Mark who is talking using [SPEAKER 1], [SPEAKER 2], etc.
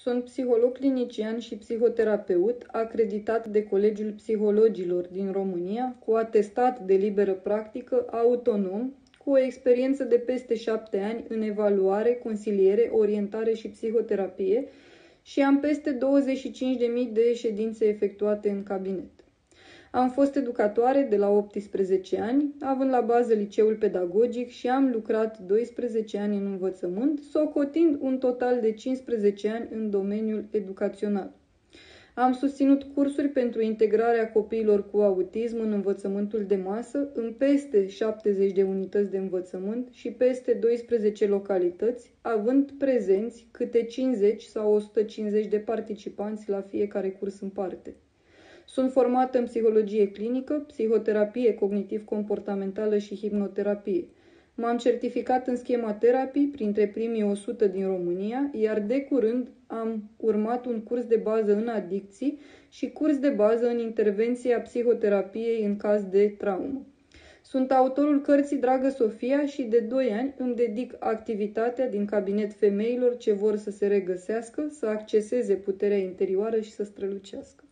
[SPEAKER 1] Sunt psiholog clinician și psihoterapeut, acreditat de Colegiul Psihologilor din România, cu atestat de liberă practică, autonom, cu o experiență de peste 7 ani în evaluare, consiliere, orientare și psihoterapie și am peste 25.000 de ședințe efectuate în cabinet. Am fost educatoare de la 18 ani, având la bază liceul pedagogic și am lucrat 12 ani în învățământ, socotind un total de 15 ani în domeniul educațional. Am susținut cursuri pentru integrarea copiilor cu autism în învățământul de masă în peste 70 de unități de învățământ și peste 12 localități, având prezenți câte 50 sau 150 de participanți la fiecare curs în parte. Sunt formată în psihologie clinică, psihoterapie cognitiv-comportamentală și hipnoterapie. M-am certificat în schema terapii printre primii 100 din România, iar de curând am urmat un curs de bază în adicții și curs de bază în intervenția psihoterapiei în caz de traumă. Sunt autorul cărții Dragă Sofia și de 2 ani îmi dedic activitatea din cabinet femeilor ce vor să se regăsească, să acceseze puterea interioară și să strălucească.